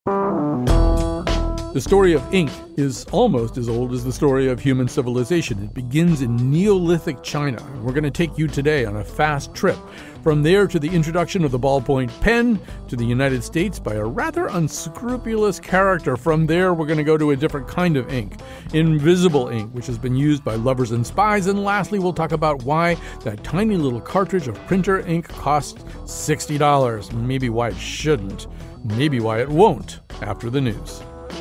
The story of ink is almost as old as the story of human civilization. It begins in Neolithic China. We're going to take you today on a fast trip. From there to the introduction of the ballpoint pen to the United States by a rather unscrupulous character. From there, we're going to go to a different kind of ink, invisible ink, which has been used by lovers and spies. And lastly, we'll talk about why that tiny little cartridge of printer ink costs $60. Maybe why it shouldn't. Maybe why it won't after the news.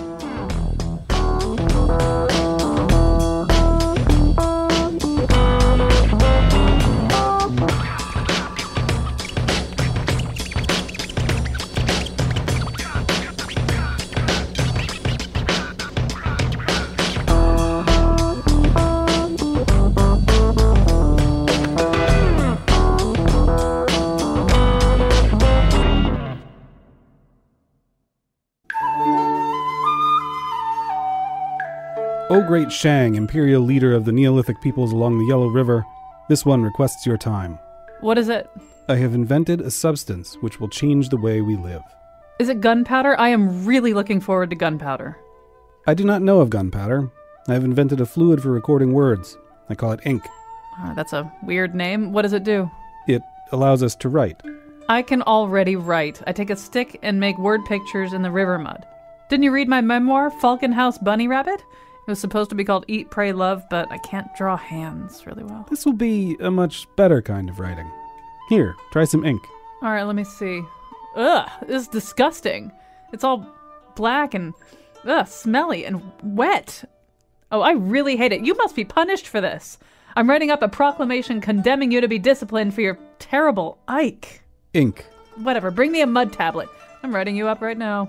O great Shang, imperial leader of the Neolithic peoples along the Yellow River, this one requests your time. What is it? I have invented a substance which will change the way we live. Is it gunpowder? I am really looking forward to gunpowder. I do not know of gunpowder. I have invented a fluid for recording words. I call it ink. That's a weird name. What does it do? It allows us to write. I can already write. I take a stick and make word pictures in the river mud. Didn't you read my memoir, Falcon House Bunny Rabbit? It was supposed to be called Eat, Pray, Love, but I can't draw hands really well. This will be a much better kind of writing. Here, try some ink. All right, let me see. Ugh, this is disgusting. It's all black and smelly and wet. Oh, I really hate it. You must be punished for this. I'm writing up a proclamation condemning you to be disciplined for your terrible Ike. Ink. Whatever, bring me a mud tablet. I'm writing you up right now.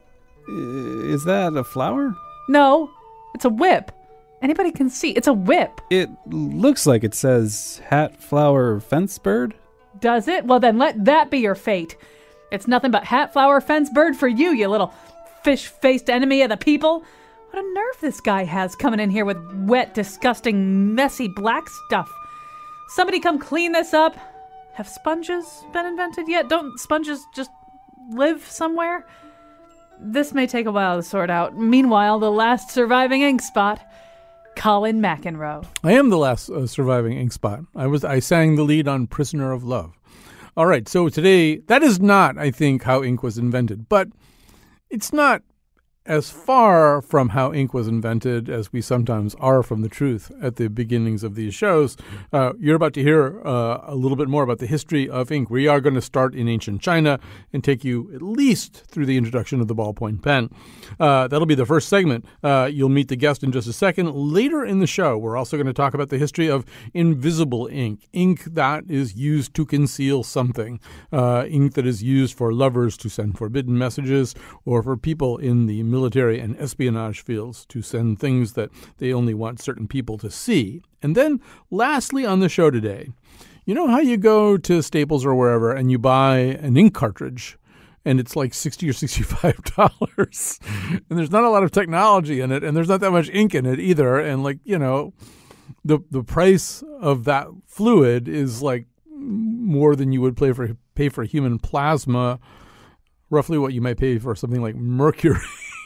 Is that a flower? No. It's a whip. Anybody can see. It's a whip. It looks like it says hat, flower, fence bird. Does it? Well, then let that be your fate. It's nothing but hat, flower, fence bird for you, you little fish-faced enemy of the people. What a nerve this guy has coming in here with wet, disgusting, messy black stuff. Somebody come clean this up. Have sponges been invented yet? Don't sponges just live somewhere? This may take a while to sort out. Meanwhile, the last surviving ink spot, Colin McEnroe. I am the last surviving ink spot. I sang the lead on Prisoner of Love. All right, so today, that is not, I think, how ink was invented, but it's not as far from how ink was invented as we sometimes are from the truth at the beginnings of these shows. You're about to hear a little bit more about the history of ink. We are going to start in ancient China and take you at least through the introduction of the ballpoint pen. That'll be the first segment. You'll meet the guest in just a second. Later in the show, we're also going to talk about the history of invisible ink, ink that is used to conceal something, ink that is used for lovers to send forbidden messages or for people in the military and espionage fields to send things that they only want certain people to see. And then lastly on the show today, you know how you go to Staples or wherever and you buy an ink cartridge and it's like $60 or $65 and there's not a lot of technology in it and there's not that much ink in it either. And like, you know, the price of that fluid is like more than you would pay for human plasma, roughly what you might pay for something like mercury.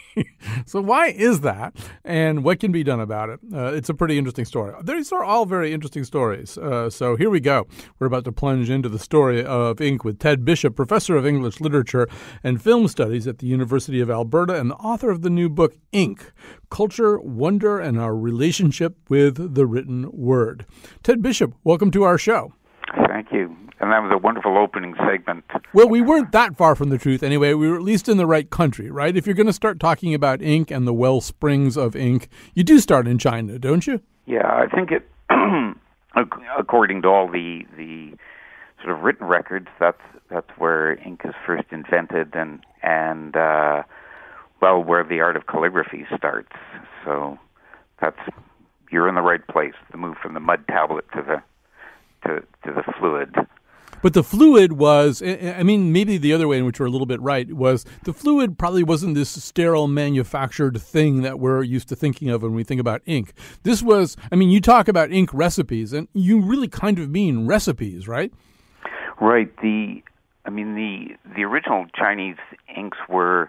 So why is that, and what can be done about it? It's a pretty interesting story. These are all very interesting stories. So here we go. We're about to plunge into the story of ink with Ted Bishop, professor of English literature and film studies at the University of Alberta and the author of the new book, Ink, Culture, Wonder, and Our Relationship with the Written Word. Ted Bishop, welcome to our show. Thank you. And that was a wonderful opening segment. Well, we weren't that far from the truth anyway. We were at least in the right country, right? If you're going to start talking about ink and the well springs of ink, you do start in China, don't you? Yeah, I think it, according to all the sort of written records, that's where ink is first invented and where the art of calligraphy starts. So you're in the right place. The move from the mud tablet to the fluid. But the fluid was, I mean, maybe the other way in which we're a little bit right was the fluid probably wasn't this sterile manufactured thing that we're used to thinking of when we think about ink. This was, I mean, you talk about ink recipes, and you really kind of mean recipes, right? Right. The original Chinese inks were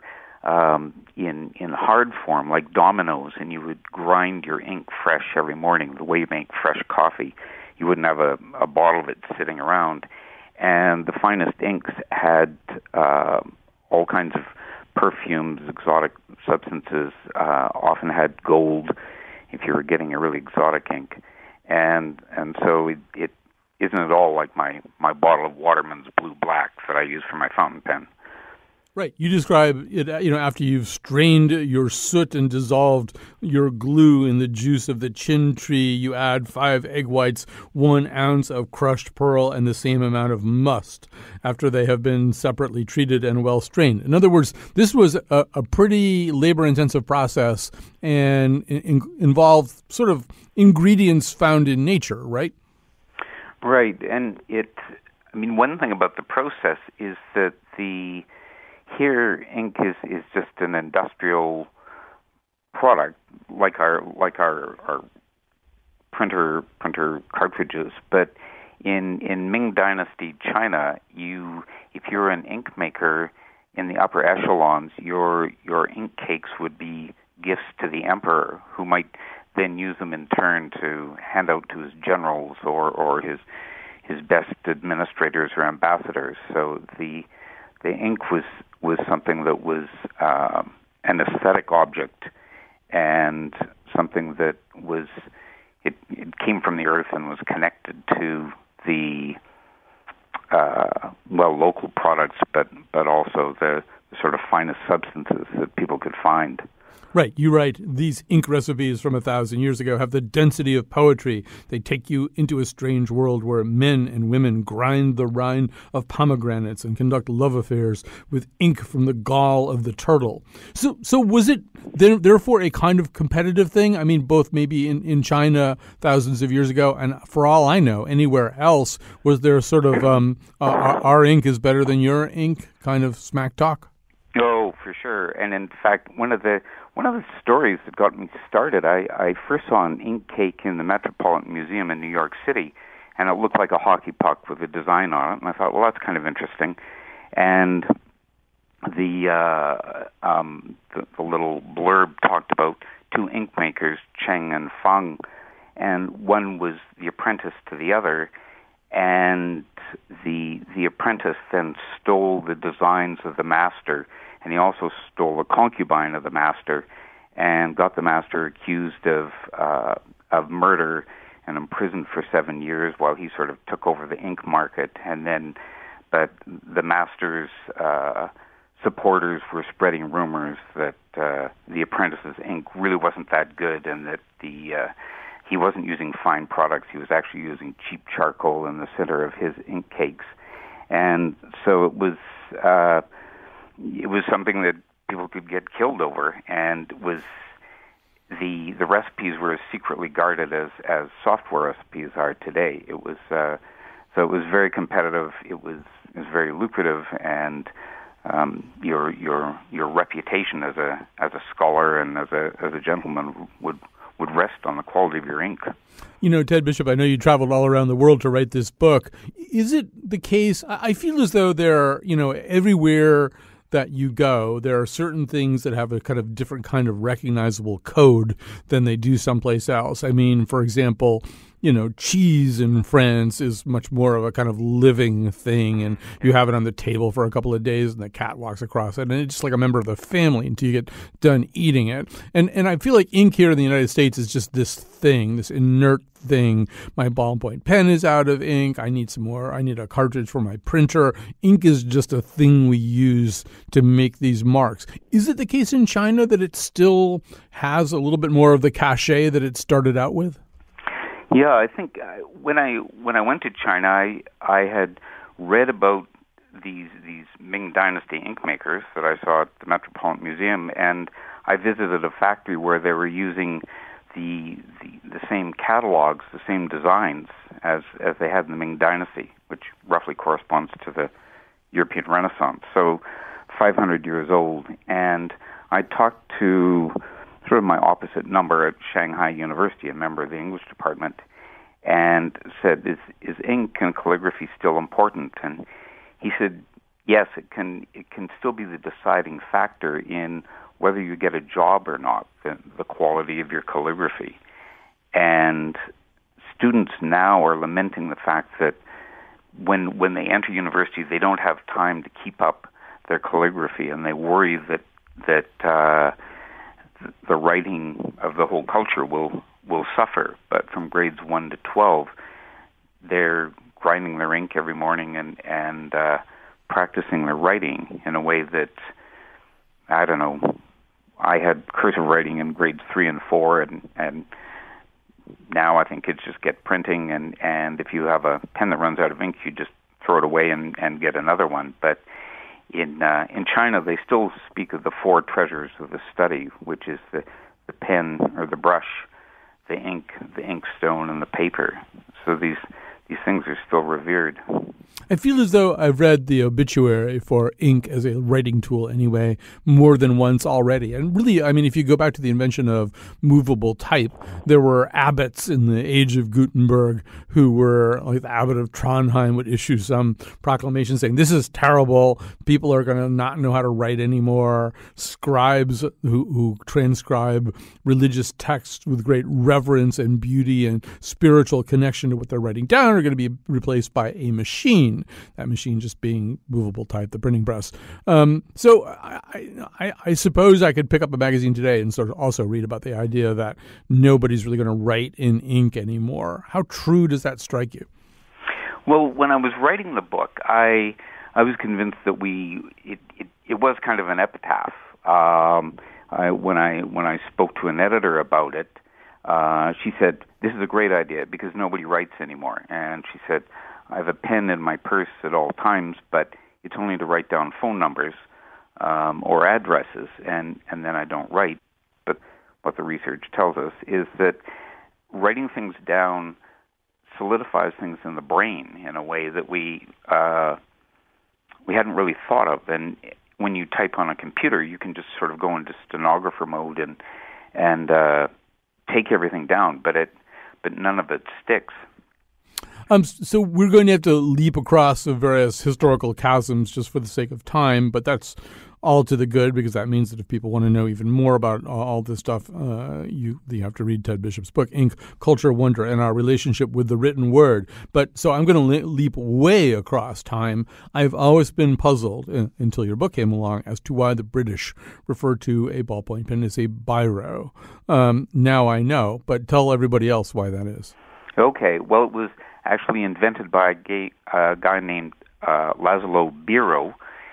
in hard form, like dominoes, and you would grind your ink fresh every morning, the way you make fresh coffee. You wouldn't have a bottle of it sitting around. And the finest inks had all kinds of perfumes, exotic substances, often had gold if you were getting a really exotic ink. And so it isn't at all like my bottle of Waterman's Blue Black that I use for my fountain pen. Right. You describe it, after you've strained your soot and dissolved your glue in the juice of the chin tree, you add 5 egg whites, 1 ounce of crushed pearl, and the same amount of must after they have been separately treated and well strained. In other words, this was a pretty labor-intensive process and involved sort of ingredients found in nature, right? Right. And one thing about the process is that here, ink is just an industrial product, like our printer cartridges. But in Ming Dynasty China, if you're an ink maker in the upper echelons, your ink cakes would be gifts to the emperor, who might then use them in turn to hand out to his generals or his best administrators or ambassadors. So the ink was something that was an aesthetic object, and something that was it came from the earth and was connected to the local products, but also the sort of finest substances that people could find. Right. You write, these ink recipes from 1,000 years ago have the density of poetry. They take you into a strange world where men and women grind the rind of pomegranates and conduct love affairs with ink from the gall of the turtle. So was it therefore a kind of competitive thing? I mean, both maybe in China thousands of years ago, and for all I know, anywhere else, was there sort of our ink is better than your ink kind of smack talk? Oh, for sure. And in fact, one of the stories that got me started, I first saw an ink cake in the Metropolitan Museum in New York City, and it looked like a hockey puck with a design on it. And I thought, well, that's kind of interesting. And the little blurb talked about 2 ink makers, Cheng and Feng, and one was the apprentice to the other. And the apprentice then stole the designs of the master, and he also stole a concubine of the master, and got the master accused of murder and imprisoned for 7 years while he sort of took over the ink market. And then, but the master's supporters were spreading rumors that the apprentice's ink really wasn't that good, and that he wasn't using fine products. He was actually using cheap charcoal in the center of his ink cakes. And so it was something that people could get killed over, and was the recipes were as secretly guarded as software recipes are today. It was so it was very competitive. It was very lucrative, and your reputation as a scholar and as a gentleman would rest on the quality of your ink. Ted Bishop, I know you traveled all around the world to write this book. Is it the case? I feel as though there, everywhere that you go, there are certain things that have a kind of different kind of recognizable code than they do someplace else. I mean, for example, cheese in France is much more of a kind of living thing, and you have it on the table for a couple of days and the cat walks across it, and it's just like a member of the family until you get done eating it. And I feel like ink here in the United States is just this thing, this inert thing. My ballpoint pen is out of ink. I need some more. I need a cartridge for my printer. Ink is just a thing we use to make these marks. Is it the case in China that it still has a little bit more of the cachet that it started out with? Yeah, I think when I went to China, I had read about these Ming Dynasty ink makers that I saw at the Metropolitan Museum, and I visited a factory where they were using the same catalogs, the same designs as they had in the Ming Dynasty, which roughly corresponds to the European Renaissance. So 500 years old. And I talked to sort of my opposite number at Shanghai University, a member of the English department, and said, is ink and calligraphy still important? And he said, yes, it can still be the deciding factor in whether you get a job or not, the quality of your calligraphy. And students now are lamenting the fact that when they enter university, they don't have time to keep up their calligraphy, and they worry that the writing of the whole culture will suffer. But from grades 1 to 12, they're grinding their ink every morning and practicing their writing in a way that, I don't know, I had cursive writing in grades 3 and 4, and now I think kids just get printing, and if you have a pen that runs out of ink, you just throw it away and get another one. But in China, they still speak of the 4 treasures of the study, which is the pen or the brush, the ink stone, and the paper. So these things are still revered. I feel as though I've read the obituary for ink as a writing tool anyway more than once already. And really, I mean, if you go back to the invention of movable type, there were abbots in the age of Gutenberg who were, like the abbot of Trondheim would issue some proclamation saying, this is terrible, people are going to not know how to write anymore. Scribes who transcribe religious texts with great reverence and beauty and spiritual connection to what they're writing down are going to be replaced by a machine. That machine just being movable type, the printing press. So I suppose I could pick up a magazine today and sort of also read about the idea that nobody's really going to write in ink anymore. How true does that strike you? Well, when I was writing the book, I was convinced that it was kind of an epitaph. When I spoke to an editor about it, she said, this is a great idea because nobody writes anymore. And she said, I have a pen in my purse at all times, but it's only to write down phone numbers or addresses, and then I don't write. But what the research tells us is that writing things down solidifies things in the brain in a way that we hadn't really thought of. And when you type on a computer, you can just sort of go into stenographer mode and take everything down, but none of it sticks. So we're going to have to leap across the various historical chasms just for the sake of time, but that's all to the good because that means that if people want to know even more about all this stuff, you have to read Ted Bishop's book, Ink, Culture, Wonder, and Our Relationship with the Written Word. But so I'm going to leap way across time. I've always been puzzled, until your book came along, as to why the British refer to a ballpoint pen as a biro. Now I know, but tell everybody else why that is. Okay, well, it was actually invented by a guy named Laszlo Biro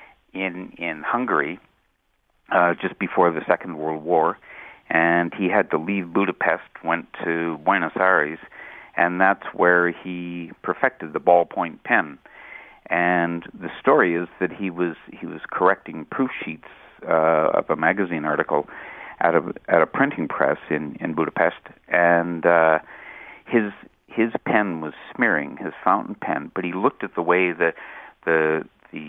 in Hungary just before the Second World War, and he had to leave Budapest, went to Buenos Aires, and that's where he perfected the ballpoint pen. And the story is that he was correcting proof sheets of a magazine article at a printing press in Budapest, and his pen was smearing, his fountain pen, but he looked at the way that the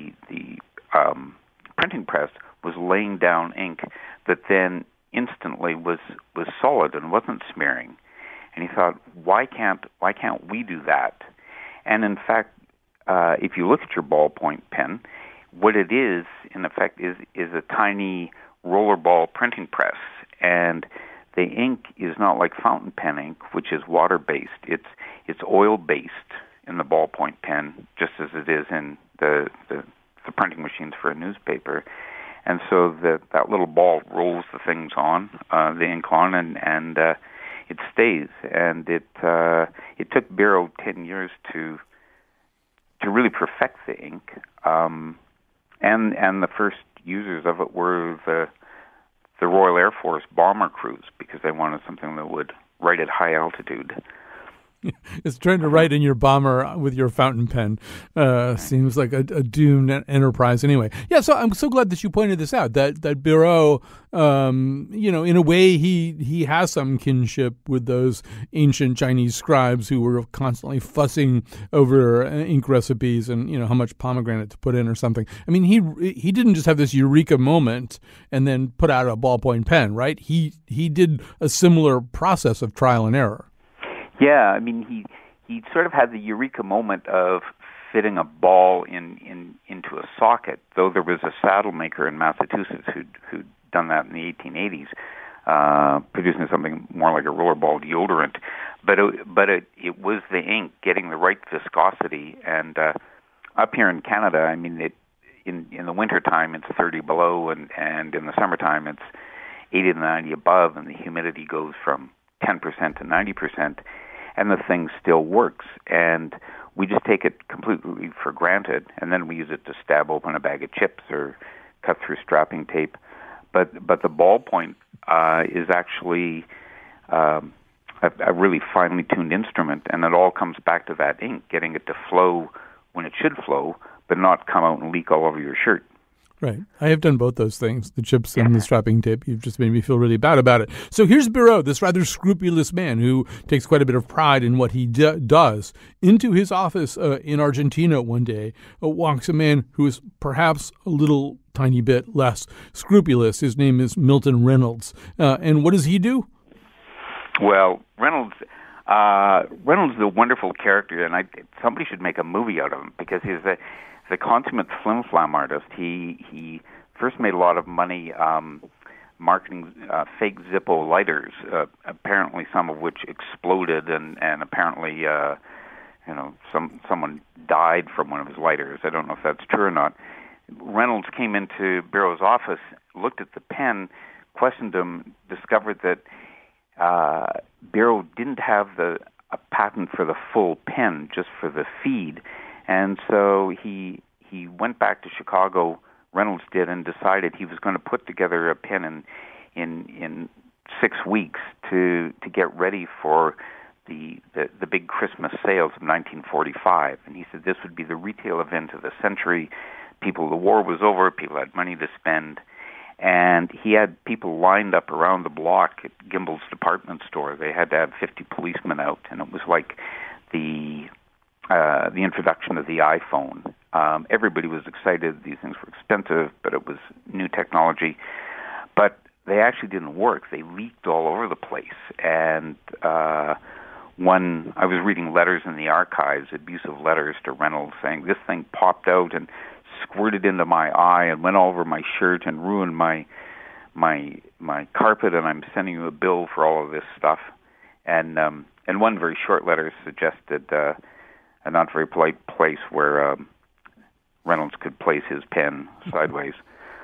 printing press was laying down ink that then instantly was solid and wasn't smearing. And he thought, why can't we do that? And in fact, if you look at your ballpoint pen, what it is, in effect, is a tiny rollerball printing press. And the ink is not like fountain pen ink, which is water-based. It's oil-based in the ballpoint pen, just as it is in the printing machines for a newspaper. And so that little ball rolls the things on, the ink on, and it stays. And it took Biro 10 years to really perfect the ink. And the first users of it were the Royal Air Force bomber crews, because they wanted something that would write at high altitude. It's trying to write in your bomber with your fountain pen. Seems like a doomed enterprise anyway. Yeah, so I'm so glad that you pointed this out, that Biro, in a way he has some kinship with those ancient Chinese scribes who were constantly fussing over ink recipes and, how much pomegranate to put in or something. I mean, he didn't just have this eureka moment and then put out a ballpoint pen, right? He did a similar process of trial and error. Yeah, I mean, he sort of had the eureka moment of fitting a ball into a socket, though there was a saddle maker in Massachusetts who'd done that in the 1880s, producing something more like a rollerball deodorant. But it was the ink getting the right viscosity. And up here in Canada, I mean, in the wintertime it's 30 below, and in the summertime it's 80 to 90 above, and the humidity goes from 10% to 90%, and the thing still works. And we just take it completely for granted, and then we use it to stab open a bag of chips or cut through strapping tape. But the ballpoint is actually a really finely tuned instrument, and it all comes back to that ink, getting it to flow when it should flow, but not come out and leak all over your shirt. Right. I have done both those things, the chips and the strapping tape. You've just made me feel really bad about it. So here's Biro, this rather scrupulous man who takes quite a bit of pride in what he does. Into his office in Argentina one day walks a man who is perhaps a little tiny bit less scrupulous. His name is Milton Reynolds. And what does he do? Well, Reynolds is a wonderful character, and somebody should make a movie out of him, because he's a consummate flim-flam artist. He first made a lot of money marketing fake Zippo lighters, apparently some of which exploded, and apparently someone died from one of his lighters. I don't know if that's true or not. Reynolds came into Biro's office, looked at the pen, questioned him, discovered that Biro didn't have a patent for the full pen, just for the feed. And so he went back to Chicago, Reynolds did, and decided he was going to put together a pen in 6 weeks to get ready for the big Christmas sales of 1945. And he said this would be the retail event of the century. The war was over, people had money to spend, and he had people lined up around the block at Gimbel's department store. They had to have 50 policemen out, and it was like the introduction of the iPhone. Everybody was excited. These things were expensive, but it was new technology. But they actually didn't work. They leaked all over the place. And I was reading letters in the archives, abusive letters to Reynolds, saying this thing popped out and squirted into my eye and went all over my shirt and ruined my carpet, and I'm sending you a bill for all of this stuff. And one very short letter suggested a not very polite place where Reynolds could place his pen sideways.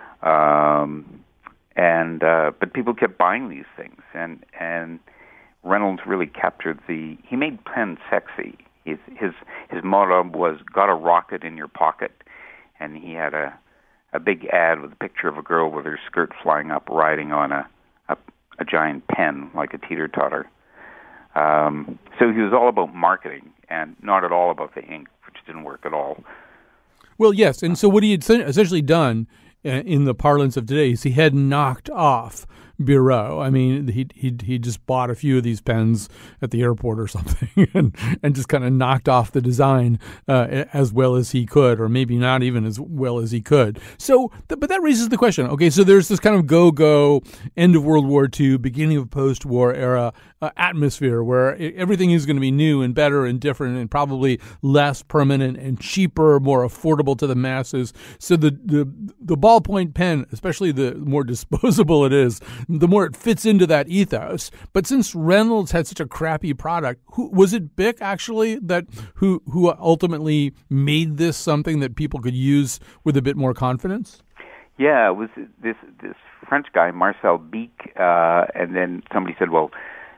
But people kept buying these things, and Reynolds really captured he made pen sexy. His motto was, got a rocket in your pocket. And he had a big ad with a picture of a girl with her skirt flying up, riding on a giant pen like a teeter-totter. So he was all about marketing and not at all about the ink, which didn't work at all. Well, yes. And so what he had essentially done in the parlance of today is he had knocked off Biro. I mean, he just bought a few of these pens at the airport or something, and just kind of knocked off the design as well as he could, or maybe not even as well as he could. So, but that raises the question. Okay, so there's this kind of go end of World War II, beginning of post-war era atmosphere where everything is going to be new and better and different and probably less permanent and cheaper, more affordable to the masses. So the ballpoint pen, especially the more disposable it is, the more it fits into that ethos. But since Reynolds had such a crappy product, was it Bic actually who ultimately made this something that people could use with a bit more confidence? Yeah, it was this French guy, Marcel Bic, and then somebody said, well,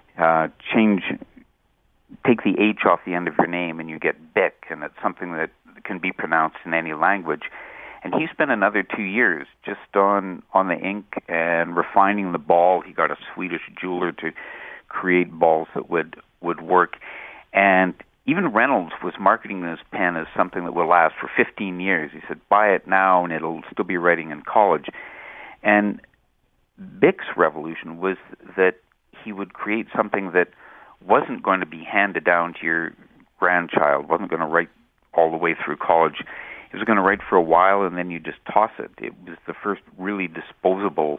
take the H off the end of your name and you get Bic, and it's something that can be pronounced in any language. And he spent another 2 years just on the ink and refining the ball. He got a Swedish jeweler to create balls that would work. And even Reynolds was marketing this pen as something that will last for 15 years. He said, buy it now and it'll still be writing in college. And Bic's revolution was that he would create something that wasn't going to be handed down to your grandchild, wasn't going to write all the way through college. He was going to write for a while, and then you just toss it. It was the first really disposable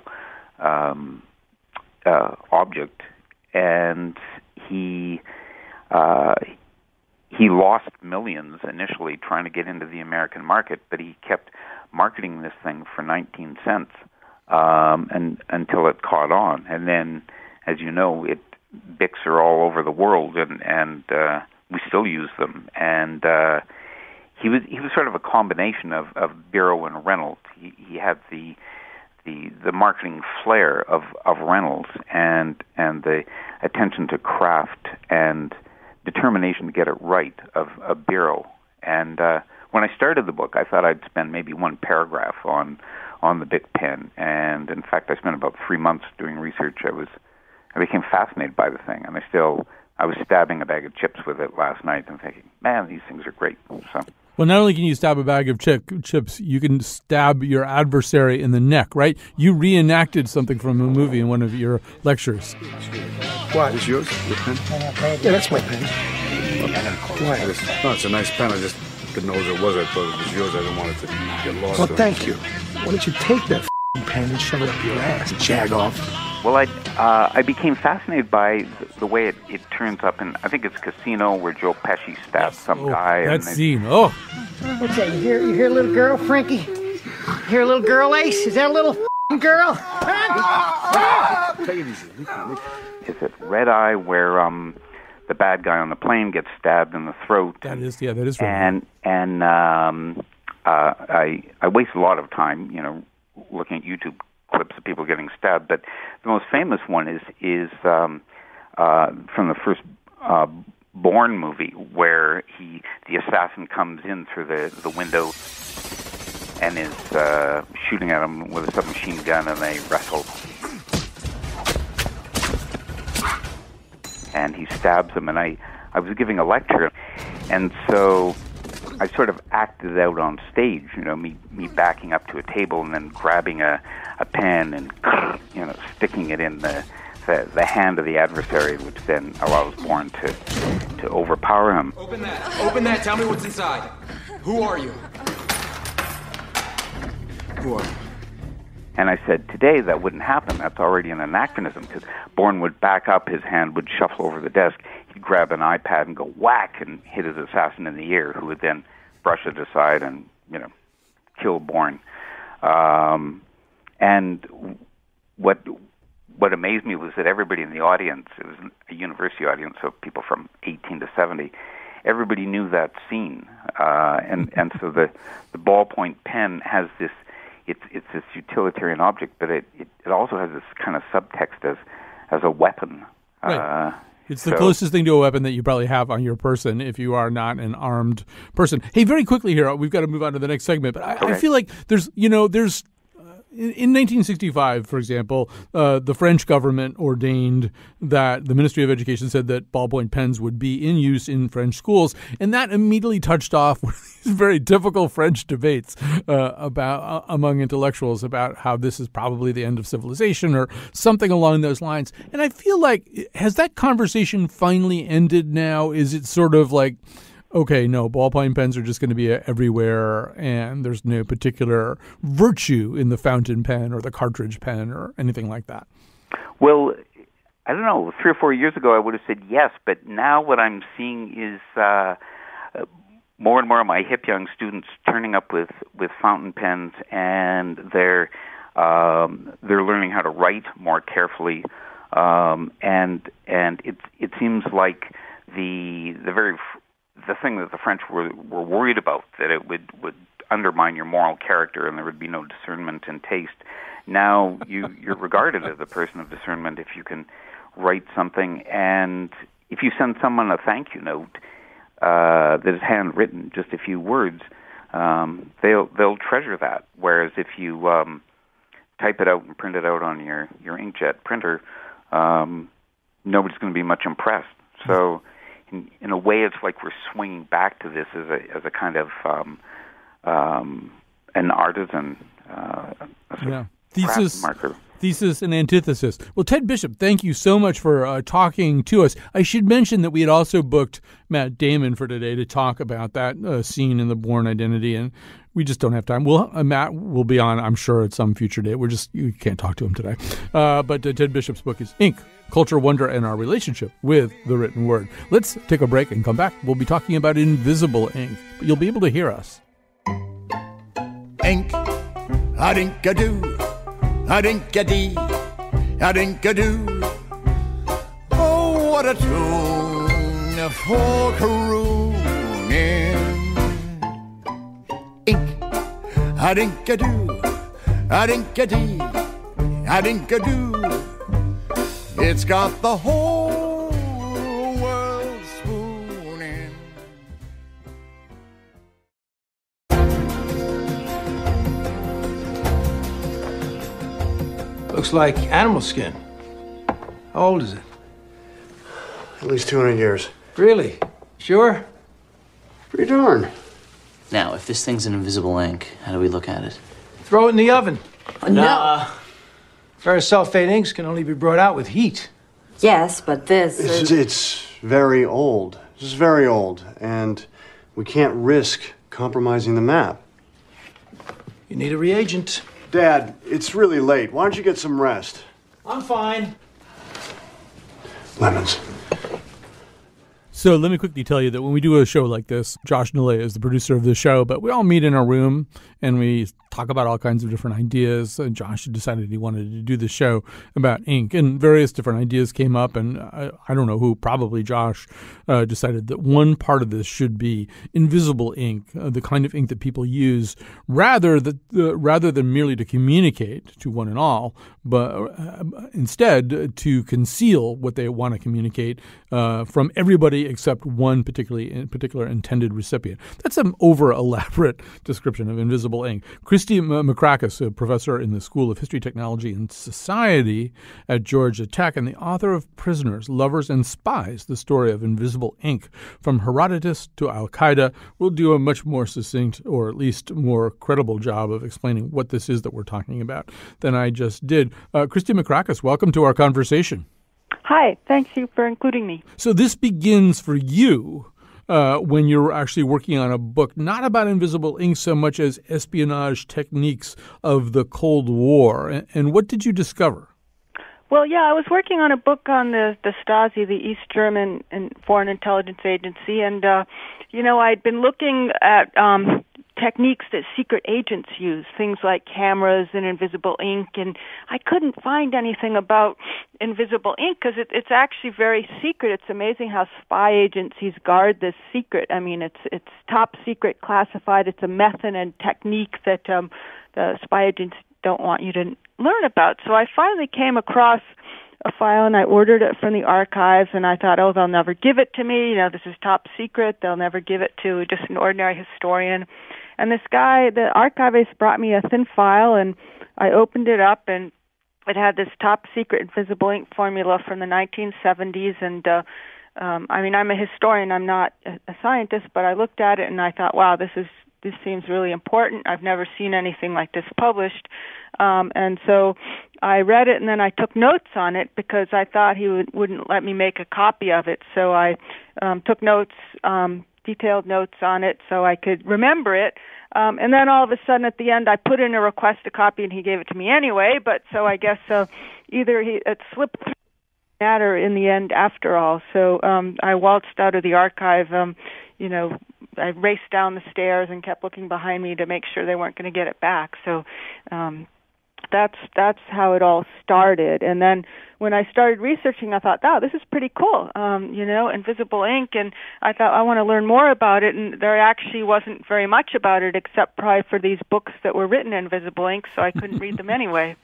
object, and he he lost millions initially trying to get into the American market, but he kept marketing this thing for 19 cents and until it caught on. And then, as you know, Bics are all over the world, and we still use them. And he was sort of a combination of Bureau and Reynolds. He had the marketing flair of Reynolds and the attention to craft and determination to get it right of Bureau. And when I started the book, I thought I'd spend maybe one paragraph on the Bic pen, and in fact, I spent about 3 months doing research. I became fascinated by the thing, and I was stabbing a bag of chips with it last night and thinking, man, these things are great. So. Well, not only can you stab a bag of chips, you can stab your adversary in the neck, right? You reenacted something from a movie in one of your lectures. What? Is yours? Your pen? Yeah, that's my pen. Why? No, it's a nice pen. I just didn't know what it was. I thought it was yours. I didn't want it to get lost. Well, thank you. Why don't you take that pen and shove it up your ass and jag off? Well, I became fascinated by the way it turns up in, I think it's Casino, where Joe Pesci stabs some guy. That scene, oh. What's that, you hear little girl, Frankie? Hear a little girl, Ace? Is that a little girl? Take it easy. Is it Red Eye, where the bad guy on the plane gets stabbed in the throat? That is right. And I waste a lot of time, looking at YouTube clips of people getting stabbed, but the most famous one is from the first Bourne movie, where the assassin comes in through the window and is shooting at him with a submachine gun, and they wrestle. And he stabs him, and I was giving a lecture, and so I sort of acted out on stage, me backing up to a table and then grabbing a pen and, sticking it in the hand of the adversary, which then allows Bourne to overpower him. Open that. Tell me what's inside. Who are you? Who are you? And I said, today that wouldn't happen. That's already an anachronism, because Bourne would back up, his hand would shuffle over the desk, he'd grab an iPad and go whack and hit his assassin in the ear, who would then brush it aside and, kill Bourne. And what amazed me was that everybody in the audience, it was a university audience, so people from 18 to 70, everybody knew that scene. And so the ballpoint pen has this, it's this utilitarian object, but it also has this kind of subtext as a weapon. Right. It's the closest thing to a weapon that you probably have on your person if you are not an armed person. Hey, very quickly here, we've got to move on to the next segment, but I feel like there's in 1965, for example, the French government ordained that the Ministry of Education said that ballpoint pens would be in use in French schools, and that immediately touched off these very difficult French debates about among intellectuals about how this is probably the end of civilization or something along those lines. And I feel like, has that conversation finally ended now? Is it sort of like, okay, no, ballpoint pens are just going to be everywhere, and there's no particular virtue in the fountain pen or the cartridge pen or anything like that? Well, I don't know. 3 or 4 years ago, I would have said yes, but now what I'm seeing is more and more of my hip young students turning up with fountain pens, and they're learning how to write more carefully, and it seems like the thing that the French were worried about, that it would undermine your moral character and there would be no discernment and taste. Now you're regarded as a person of discernment if you can write something, and if you send someone a thank you note that is handwritten, just a few words, they'll treasure that. Whereas if you type it out and print it out on your inkjet printer, nobody's going to be much impressed. So in a way, it's like we're swinging back to this as a kind of an artisan thesis and antithesis. Well, Ted Bishop, thank you so much for talking to us. I should mention that we had also booked Matt Damon for today to talk about that scene in The Bourne Identity, and we just don't have time. Matt will be on, I'm sure, at some future date. You can't talk to him today. But Ted Bishop's book is Ink, Culture, Wonder, and Our Relationship with the Written Word. Let's take a break and come back. We'll be talking about invisible ink, but you'll be able to hear us. Ink, a-dink-a-doo, a-dink-a-dee, a-dink-a-doo. Oh, what a tune for crooning. Ink, a-dink-a-doo, a-dink-a-dee, a-dink-a-doo. It's got the whole world spooning. Looks like animal skin. How old is it? At least 200 years. Really? Sure? Pretty darn. Now, if this thing's an invisible ink, how do we look at it? Throw it in the oven. No. Ferrous sulfate inks can only be brought out with heat. Yes, but It's very old. This is very old, and we can't risk compromising the map. You need a reagent. Dad, it's really late. Why don't you get some rest? I'm fine. Lemons. So let me quickly tell you that when we do a show like this, Josh Nille is the producer of the show, but we all meet in our room and we talk about all kinds of different ideas. Josh decided he wanted to do the show about ink, and various different ideas came up, and I don't know who, probably Josh, decided that one part of this should be invisible ink, the kind of ink that people use rather than merely to communicate to one and all, but instead to conceal what they want to communicate from everybody except one particular intended recipient. That's an over-elaborate description of invisible ink. Kristie Macrakis, a professor in the School of History, Technology, and Society at Georgia Tech and the author of Prisoners, Lovers, and Spies, the story of invisible ink from Herodotus to Al-Qaeda, will do a much more succinct, or at least more credible job of explaining what this is that we're talking about than I just did. Kristie Macrakis, welcome to our conversation. Hi, thank you for including me. So this begins for you when you're actually working on a book, not about invisible ink so much as espionage techniques of the Cold War. And what did you discover? Well, yeah, I was working on a book on the Stasi, the East German Foreign Intelligence Agency, and, I'd been looking at techniques that secret agents use, things like cameras and invisible ink, and I couldn't find anything about invisible ink because it's actually very secret. It's amazing how spy agencies guard this secret. I mean, it's top secret, classified. It's a method and technique that the spy agents don't want you to learn about. So I finally came across a file, and I ordered it from the archives, and I thought, they'll never give it to me. This is top secret. They'll never give it to just an ordinary historian. And this guy, the archivist, brought me a thin file, and I opened it up, and it had this top secret invisible ink formula from the 1970s. And I'm a historian. I'm not a scientist, but I looked at it, and I thought, wow, this seems really important. I've never seen anything like this published. And so I read it, and then I took notes on it because I thought he wouldn't let me make a copy of it. So I took notes, detailed notes on it so I could remember it. And then all of a sudden at the end I put in a request a copy, and he gave it to me anyway. But so I guess either it slipped through the matter in the end after all. So I waltzed out of the archive, I raced down the stairs and kept looking behind me to make sure they weren't going to get it back. So that's how it all started. And then when I started researching, I thought, this is pretty cool, invisible ink. And I thought, I want to learn more about it. And there actually wasn't very much about it except probably for these books that were written in invisible ink, so I couldn't read them anyway.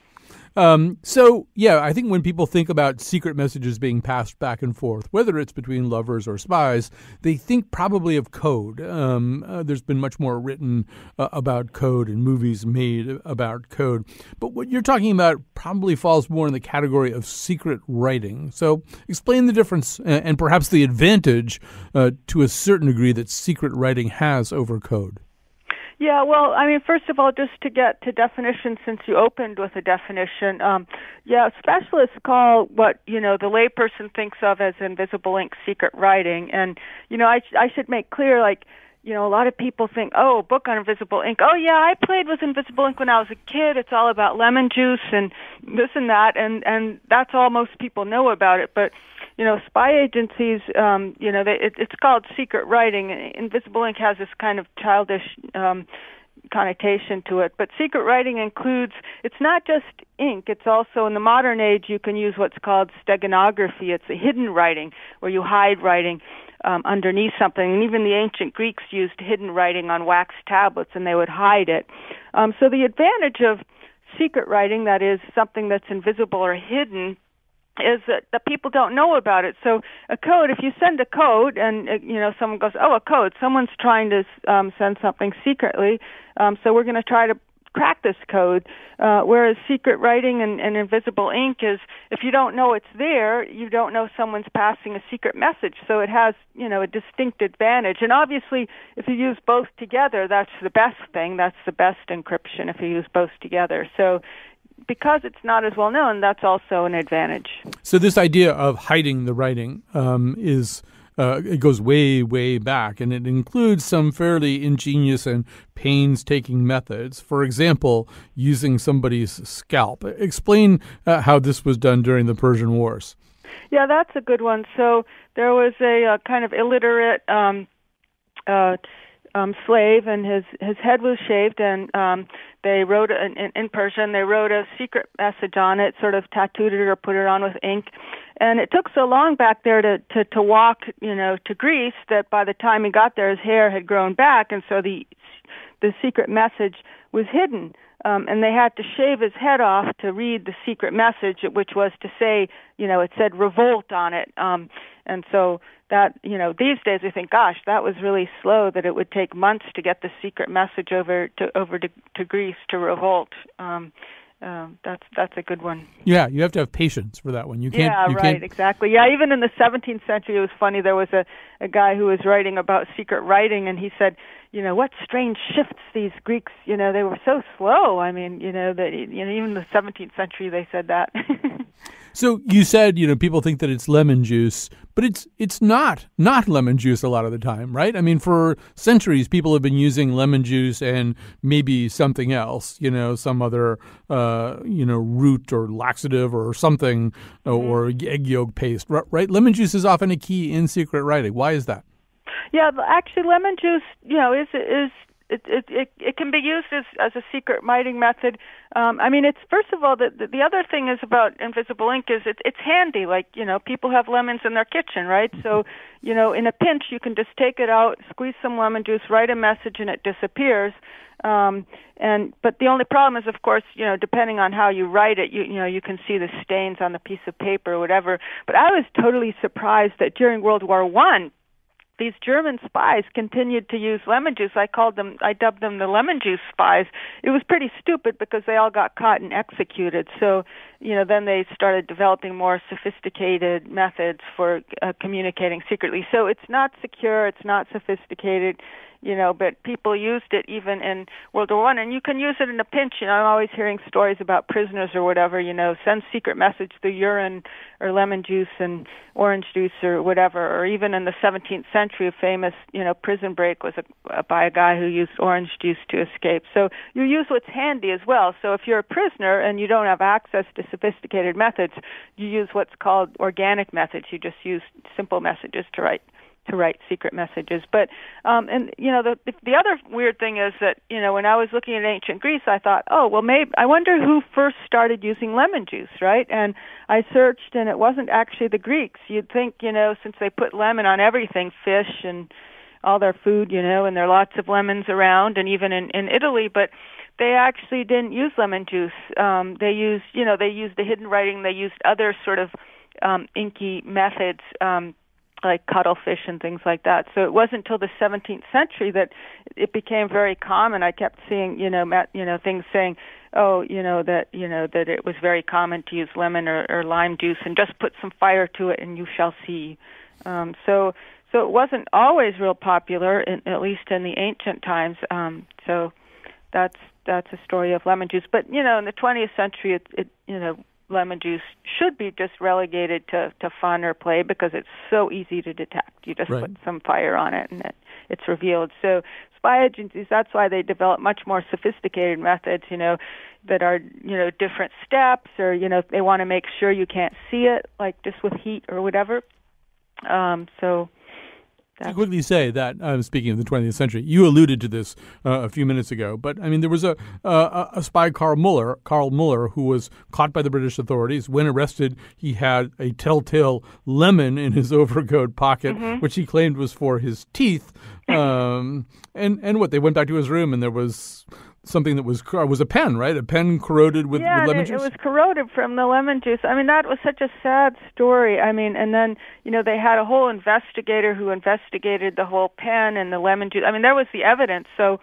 I think when people think about secret messages being passed back and forth, whether it's between lovers or spies, they think probably of code. There's been much more written about code and movies made about code. But what you're talking about probably falls more in the category of secret writing. So explain the difference and perhaps the advantage to a certain degree that secret writing has over code. Yeah, well, first of all, just to get to definition, since you opened with a definition, specialists call what, the layperson thinks of as invisible ink secret writing. And, I should make clear, a lot of people think, oh, a book on invisible ink. Oh, yeah, I played with invisible ink when I was a kid. It's all about lemon juice and this and that, and that's all most people know about it. But, spy agencies, it's called secret writing. Invisible ink has this kind of childish connotation to it. But secret writing includes, it's not just ink, it's also, in the modern age, you can use what's called steganography. It's a hidden writing, where you hide writing underneath something. And even the ancient Greeks used hidden writing on wax tablets, and they would hide it. So the advantage of secret writing, that is something that's invisible or hidden, is that people don't know about it. So a code, if you send a code and, someone goes, oh, a code, someone's trying to send something secretly, so we're going to try to crack this code, whereas secret writing and invisible ink is, if you don't know it's there, you don't know someone's passing a secret message. So it has, a distinct advantage. And obviously, if you use both together, that's the best thing. That's the best encryption, if you use both together. So because it's not as well known, that's also an advantage. So this idea of hiding the writing it goes way, way back, and it includes some fairly ingenious and painstaking methods. For example, using somebody's scalp. Explain how this was done during the Persian Wars. Yeah, that's a good one. So there was a kind of illiterate slave, and his head was shaved, and they wrote in Persian. They wrote a secret message on it, sort of tattooed it or put it on with ink. And it took so long back there to walk, to Greece, that by the time he got there, his hair had grown back, and so the secret message was hidden. And they had to shave his head off to read the secret message, which was to say, it said revolt on it. And so that, these days we think, gosh, that was really slow, that it would take months to get the secret message over to Greece to revolt. That's a good one. Yeah, you have to have patience for that one. You can't. Yeah, right, exactly. Yeah, even in the 17th century, it was funny. There was a guy who was writing about secret writing, and he said, what strange shifts these Greeks. They were so slow. I mean, that even in the 17th century they said that. So you said, people think that it's lemon juice, but it's not lemon juice a lot of the time, right? I mean, for centuries, people have been using lemon juice and maybe something else, some other, root or laxative or something, or egg yolk paste, right? Lemon juice is often a key in secret writing. Why is that? Yeah, actually, lemon juice, it can be used as a secret writing method. It's, first of all, the other thing is about invisible ink is it's handy. Like, people have lemons in their kitchen, right? So, in a pinch, you can just take it out, squeeze some lemon juice, write a message, and it disappears. But the only problem is, of course, depending on how you write it, you can see the stains on the piece of paper or whatever. But I was totally surprised that during World War I, these German spies continued to use lemon juice. I dubbed them the lemon juice spies. It was pretty stupid because they all got caught and executed. So, then they started developing more sophisticated methods for communicating secretly. So it's not secure, it's not sophisticated, but people used it even in World War I, and you can use it in a pinch. I'm always hearing stories about prisoners or whatever, send secret message through urine or lemon juice and orange juice or whatever. Or even in the 17th century, a famous, prison break was by a guy who used orange juice to escape. So you use what's handy as well. So if you're a prisoner and you don't have access to sophisticated methods, you use what's called organic methods. You just use simple messages to write secret messages. But the other weird thing is that when I was looking at ancient Greece, I thought, maybe I wonder who first started using lemon juice, right? And I searched, and it wasn't actually the Greeks. You'd think, since they put lemon on everything, fish and all their food, and there are lots of lemons around, and even in Italy, but they actually didn't use lemon juice. They used the hidden writing. They used other sort of inky methods, like cuttlefish and things like that. So it wasn't until the 17th century that it became very common. I kept seeing, things saying, that it was very common to use lemon or lime juice and just put some fire to it and you shall see. So it wasn't always real popular, at least in the ancient times. So that's a story of lemon juice. But, in the 20th century, lemon juice should be just relegated to fun or play because it's so easy to detect. You just put some fire on it and it's revealed. So spy agencies, that's why they develop much more sophisticated methods, that are, different steps, or, they want to make sure you can't see it, like just with heat or whatever. To quickly say that, speaking of the 20th century, you alluded to this a few minutes ago, but I mean, there was a spy, Carl Muller, who was caught by the British authorities. When arrested, he had a telltale lemon in his overcoat pocket, which he claimed was for his teeth. And what, they went back to his room, and there was something that was a pen, right? A pen corroded with lemon juice? Yeah, it was corroded from the lemon juice. I mean, that was such a sad story. I mean, and then, they had a whole investigator who investigated the whole pen and the lemon juice. I mean, there was the evidence. So,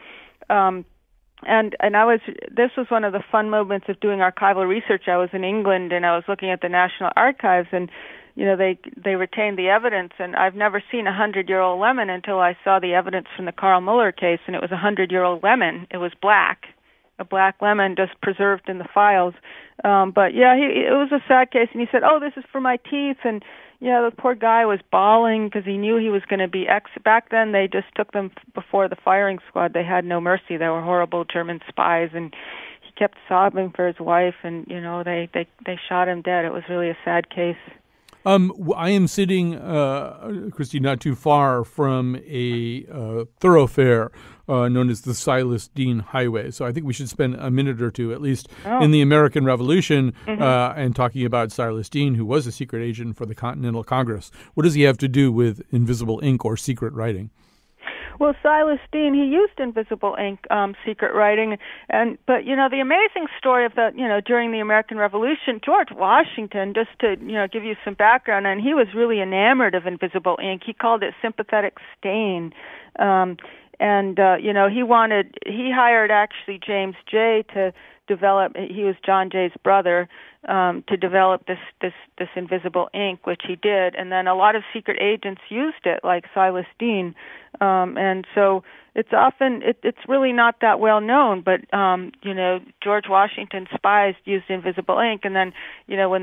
this was one of the fun moments of doing archival research. I was in England, and I was looking at the National Archives, and they retained the evidence, and I've never seen a 100-year-old lemon until I saw the evidence from the Carl Muller case, and it was a 100-year-old lemon. It was a black lemon just preserved in the files. But yeah, it was a sad case, and he said, "Oh, this is for my teeth," and the poor guy was bawling because he knew he was going to be back then. They just took them before the firing squad. They had no mercy. They were horrible German spies, and he kept sobbing for his wife, and they shot him dead. It was really a sad case. I am sitting, Kristie, not too far from a thoroughfare known as the Silas Deane Highway. So I think we should spend a minute or two, at least in the American Revolution, and talking about Silas Deane, who was a secret agent for the Continental Congress. What does he have to do with invisible ink or secret writing? Well, Silas Deane, he used invisible ink, secret writing, but the amazing story of that, during the American Revolution, George Washington, just to give you some background, and he was really enamored of invisible ink. He called it sympathetic stain, he hired actually James Jay to develop. He was John Jay's brother, to develop this invisible ink, which he did, and then a lot of secret agents used it, like Silas Deane. And so it's often it's really not that well known, but George Washington's spies used invisible ink, and then when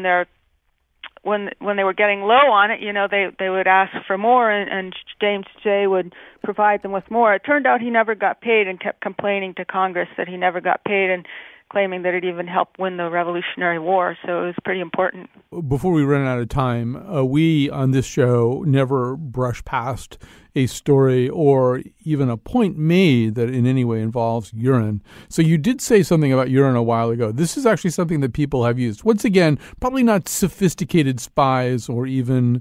they were getting low on it, they would ask for more, and James Jay would provide them with more. It turned out he never got paid, and kept complaining to Congress that he never got paid, and claiming that it even helped win the Revolutionary War. So it was pretty important. Before we run out of time, we on this show never brush past a story or even a point made that in any way involves urine. So you did say something about urine a while ago. This is actually something that people have used. Once again, probably not sophisticated spies or even,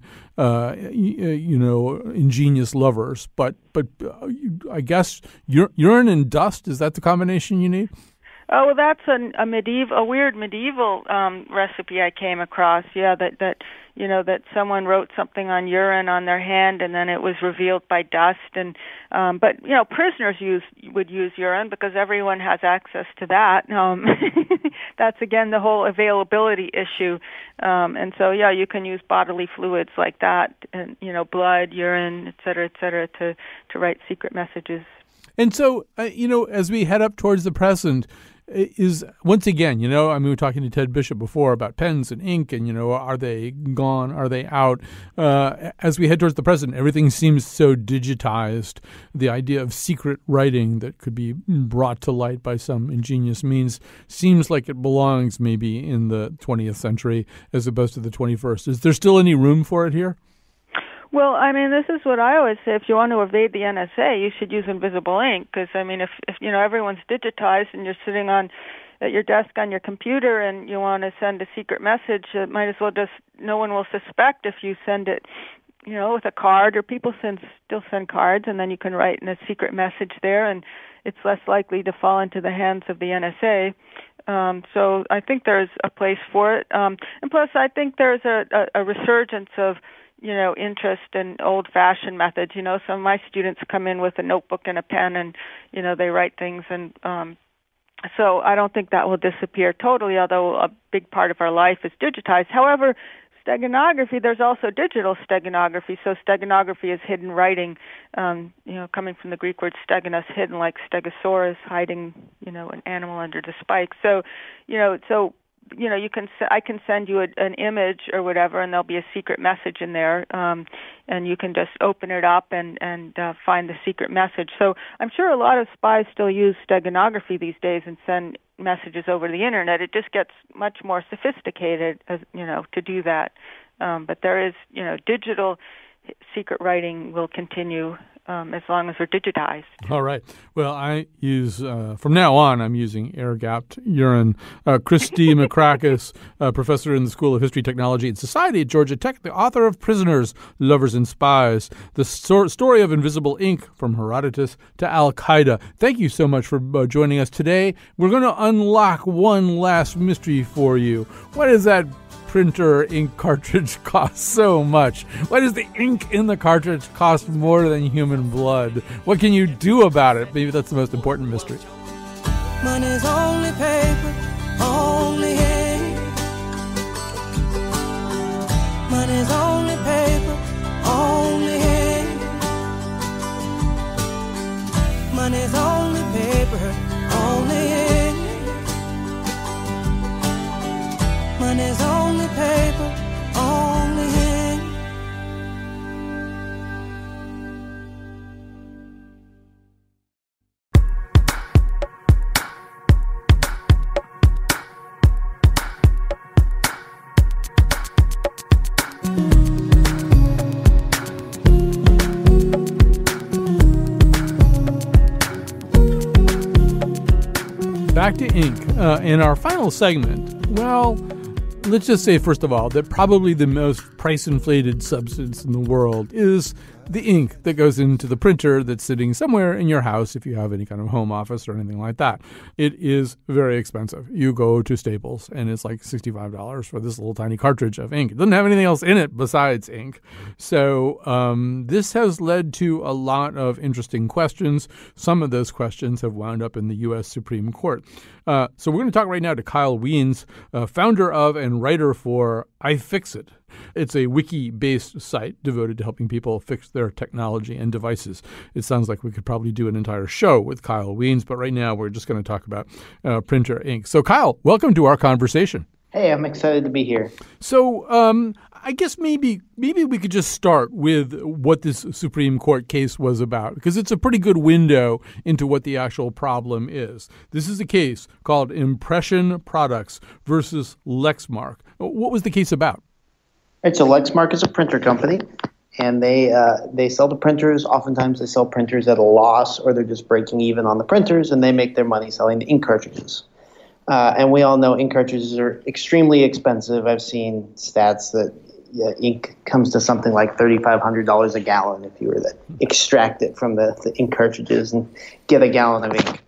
ingenious lovers, but I guess urine and dust, is that the combination you need? Oh, well, that's a weird medieval recipe I came across. Yeah, that someone wrote something on urine on their hand, and then it was revealed by dust. And but prisoners would use urine because everyone has access to that. That's again the whole availability issue. And so you can use bodily fluids like that, and blood, urine, et cetera, to write secret messages. And so as we head up towards the present, is once again, we were talking to Ted Bishop before about pens and ink and, are they gone? Are they out? As we head towards the present, everything seems so digitized. The idea of secret writing that could be brought to light by some ingenious means seems like it belongs maybe in the 20th century as opposed to the 21st. Is there still any room for it here? Well, I mean, this is what I always say. If you want to evade the NSA, you should use invisible ink because, I mean, if everyone's digitized and you're sitting at your desk on your computer and you want to send a secret message, it might as well no one will suspect if you send it, with a card, or people still send cards, and then you can write in a secret message there, and it's less likely to fall into the hands of the NSA. So I think there's a place for it. And plus, I think there's a resurgence of interest in old-fashioned methods. Some of my students come in with a notebook and a pen, and they write things, and so I don't think that will disappear totally. Although a big part of our life is digitized. However, steganography, there's also digital steganography. So steganography is hidden writing. Coming from the Greek word steganos, hidden, like stegosaurus, hiding, an animal under the spike. So, I can send you an image or whatever, and there'll be a secret message in there, and you can just open it up and find the secret message. So I'm sure a lot of spies still use steganography these days and send messages over the internet. It just gets much more sophisticated, to do that. But there is, digital secret writing will continue as long as they're digitized. All right. Well, I use, from now on, I'm using air-gapped urine. Kristie Macrakis, professor in the School of History, Technology, and Society at Georgia Tech, the author of Prisoners, Lovers, and Spies, the story of invisible ink from Herodotus to Al-Qaeda. Thank you so much for joining us today. We're going to unlock one last mystery for you. What is that printer ink cartridge cost so much? Why does the ink in the cartridge cost more than human blood? What can you do about it? Maybe that's the most important mystery. Money's only paper, only ink. Money's only paper, only ink. Money's only paper, only ink. Money's only paper, only ink. Back to ink. In our final segment, well, let's just say, first of all, that probably the most price-inflated substance in the world is the ink that goes into the printer that's sitting somewhere in your house if you have any kind of home office or anything like that. It is very expensive. You go to Staples, and it's like $65 for this little tiny cartridge of ink. It doesn't have anything else in it besides ink. So this has led to a lot of interesting questions. Some of those questions have wound up in the U.S. Supreme Court. So we're going to talk right now to Kyle Wiens, founder of and writer for iFixit. It's a wiki-based site devoted to helping people fix their technology and devices. It sounds like we could probably do an entire show with Kyle Wiens, but right now we're just going to talk about printer ink. So Kyle, welcome to our conversation. Hey, I'm excited to be here. So I guess maybe we could just start with what this Supreme Court case was about, because it's a pretty good window into what the actual problem is. This is a case called Impression Products versus Lexmark. What was the case about? Right, so Lexmark is a printer company, and they sell the printers. Oftentimes they sell printers at a loss, or they're just breaking even on the printers, and they make their money selling the ink cartridges. And we all know ink cartridges are extremely expensive. I've seen stats that ink comes to something like $3,500 a gallon if you were to extract it from the ink cartridges and get a gallon of ink.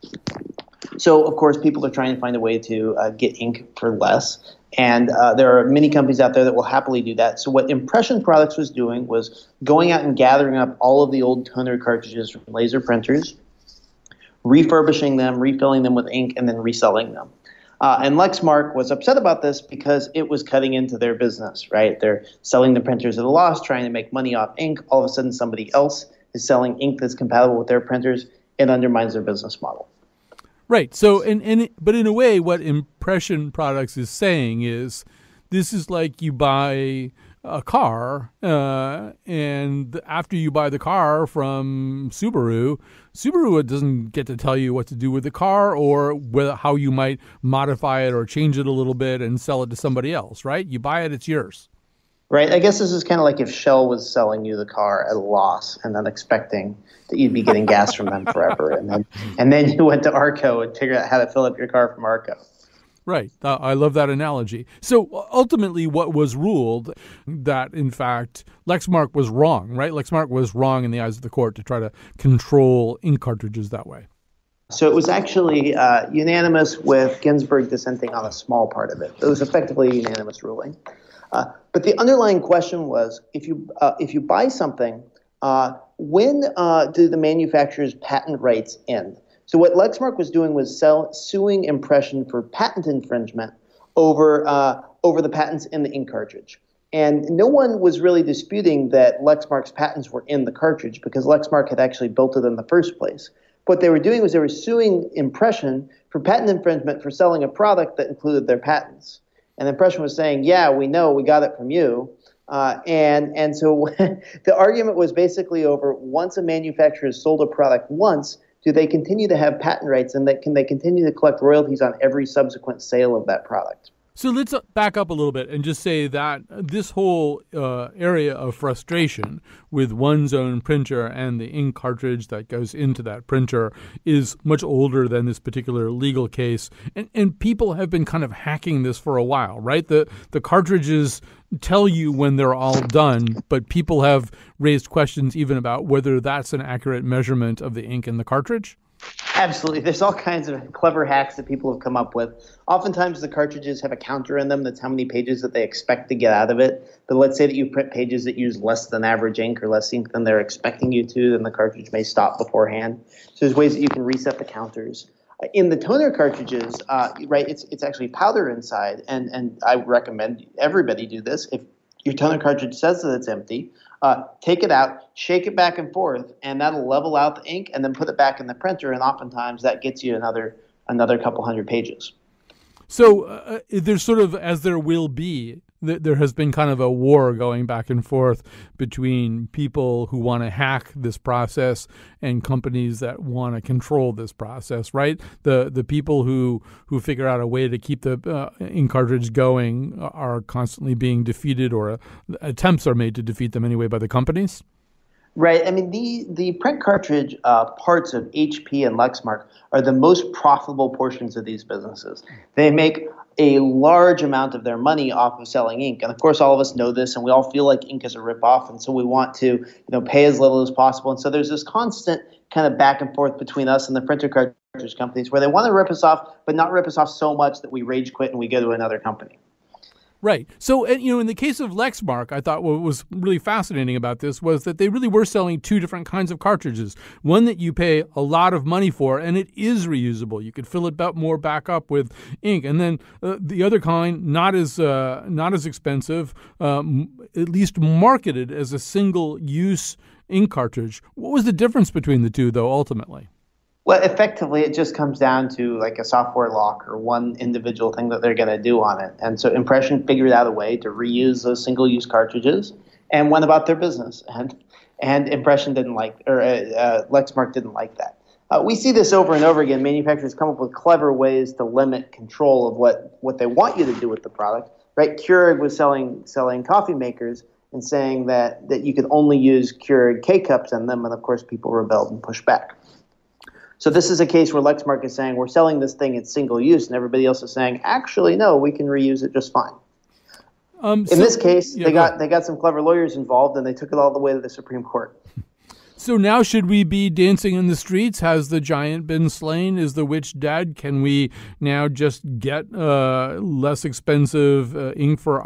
So, of course, people are trying to find a way to get ink for less. And there are many companies out there that will happily do that. So what Impression Products was doing was going out and gathering up all of the old toner cartridges from laser printers, refurbishing them, refilling them with ink, and then reselling them. And Lexmark was upset about this because it was cutting into their business, right? They're selling the printers at a loss, trying to make money off ink. All of a sudden, somebody else is selling ink that's compatible with their printers. It undermines their business model. Right. So, but in a way, what Impression Products is saying is this is like you buy a car, and after you buy the car from Subaru doesn't get to tell you what to do with the car or how you might modify it or change it a little bit and sell it to somebody else, right? You buy it, it's yours. Right. I guess this is kind of like if Shell was selling you the car at a loss and then expecting that you'd be getting gas from them forever. And then you went to Arco and figured out how to fill up your car from Arco. Right. I love that analogy. So ultimately what was ruled that, in fact, Lexmark was wrong, right? Lexmark was wrong in the eyes of the court to try to control ink cartridges that way. So it was actually unanimous with Ginsburg dissenting on a small part of it. It was effectively a unanimous ruling. But the underlying question was, if you buy something, when do the manufacturer's patent rights end? So what Lexmark was doing was suing Impression for patent infringement over the patents in the ink cartridge. And no one was really disputing that Lexmark's patents were in the cartridge because Lexmark had actually built it in the first place. What they were doing was they were suing Impression for patent infringement for selling a product that included their patents. And Impression was saying, yeah, we know, we got it from you. And so the argument was basically over, once a manufacturer has sold a product once, do they continue to have patent rights, and can they continue to collect royalties on every subsequent sale of that product? So let's back up a little bit and just say that this whole area of frustration with one's own printer and the ink cartridge that goes into that printer is much older than this particular legal case. And people have been kind of hacking this for a while, right? The cartridges tell you when they're all done, but people have raised questions even about whether that's an accurate measurement of the ink in the cartridge. Absolutely. There's all kinds of clever hacks that people have come up with. Oftentimes the cartridges have a counter in them that's how many pages that they expect to get out of it. But let's say that you print pages that use less than average ink or less ink than they're expecting you to, then the cartridge may stop beforehand. So there's ways that you can reset the counters. In the toner cartridges, right, it's actually powder inside, and I recommend everybody do this. If your toner cartridge says that it's empty, take it out, shake it back and forth, and that'll level out the ink, and then put it back in the printer, and oftentimes that gets you another couple hundred pages. So there's sort of, as there will be, there has been kind of a war going back and forth between people who want to hack this process and companies that want to control this process, right? The people who figure out a way to keep the ink cartridge going are constantly being defeated, or attempts are made to defeat them anyway by the companies. Right. I mean, the print cartridge parts of HP and Lexmark are the most profitable portions of these businesses. They make a large amount of their money off of selling ink. And of course, all of us know this, and we all feel like ink is a ripoff. And so we want to, pay as little as possible. And so there's this constant kind of back and forth between us and the printer cartridge companies where they want to rip us off, but not rip us off so much that we rage quit and we go to another company. Right. So, in the case of Lexmark, I thought what was really fascinating about this was that they really were selling two different kinds of cartridges. One that you pay a lot of money for, and it is reusable. You could fill it more back up with ink. And then the other kind, not as expensive, at least marketed as a single-use ink cartridge. What was the difference between the two, though, ultimately? Well, effectively, it just comes down to like a software lock or one individual thing that they're going to do on it. And so Impression figured out a way to reuse those single-use cartridges and went about their business. And Impression didn't Lexmark didn't like that. We see this over and over again. Manufacturers come up with clever ways to limit control of what they want you to do with the product. Right? Keurig was selling coffee makers and saying that you could only use Keurig K-cups in them, and of course people rebelled and pushed back. So this is a case where Lexmark is saying, we're selling this thing at single use, and everybody else is saying, actually, no, we can reuse it just fine. In this case, they got some clever lawyers involved, and they took it all the way to the Supreme Court. So now should we be dancing in the streets? Has the giant been slain? Is the witch dead? Can we now just get less expensive ink for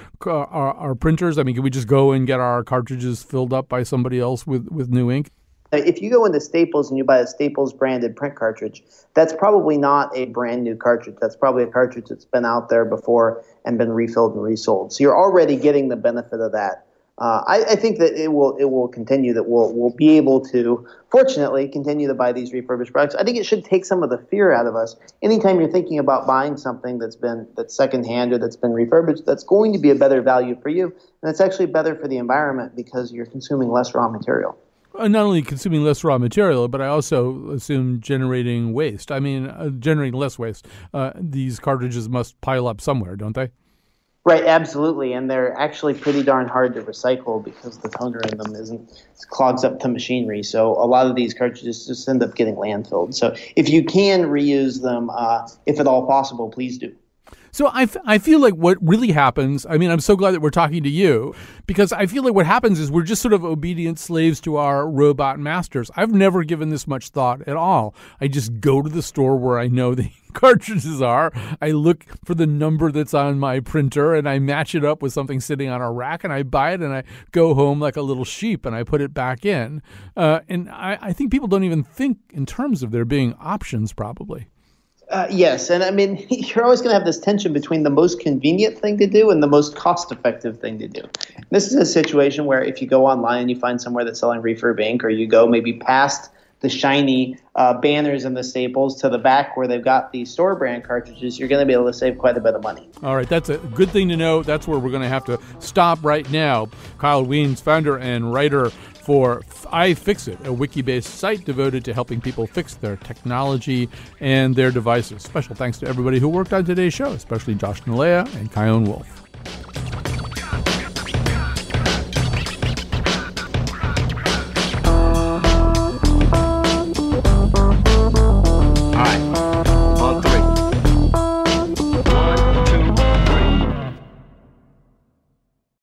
our printers? I mean, can we just go and get our cartridges filled up by somebody else with new ink? If you go into Staples and you buy a Staples branded print cartridge, that's probably not a brand new cartridge. That's probably a cartridge that's been out there before and been refilled and resold. So you're already getting the benefit of that. I think that it will continue, that we'll be able to, fortunately, continue to buy these refurbished products. I think it should take some of the fear out of us. Anytime you're thinking about buying something that's secondhand or that's been refurbished, that's going to be a better value for you. And it's actually better for the environment because you're consuming less raw material. Not only consuming less raw material, but I also assume generating waste. I mean, generating less waste. These cartridges must pile up somewhere, don't they? Right, absolutely. And they're actually pretty darn hard to recycle because the toner in them clogs up the machinery. So a lot of these cartridges just end up getting landfilled. So if you can reuse them, if at all possible, please do. So I feel like what really happens, I mean, I'm so glad that we're talking to you, because I feel like what happens is we're just sort of obedient slaves to our robot masters. I've never given this much thought at all. I just go to the store where I know the cartridges are. I look for the number that's on my printer and I match it up with something sitting on a rack and I buy it and I go home like a little sheep and I put it back in. And I think people don't even think in terms of there being options probably. Yes, and I mean, you're always going to have this tension between the most convenient thing to do and the most cost-effective thing to do. This is a situation where if you go online and you find somewhere that's selling refurb ink, or you go maybe past the shiny banners and the staples to the back where they've got the store brand cartridges, you're going to be able to save quite a bit of money. All right, that's a good thing to know. That's where we're going to have to stop right now. Kyle Wiens, founder and writer for iFixit, a wiki-based site devoted to helping people fix their technology and their devices. Special thanks to everybody who worked on today's show, especially Josh Nalea and Chion Wolf.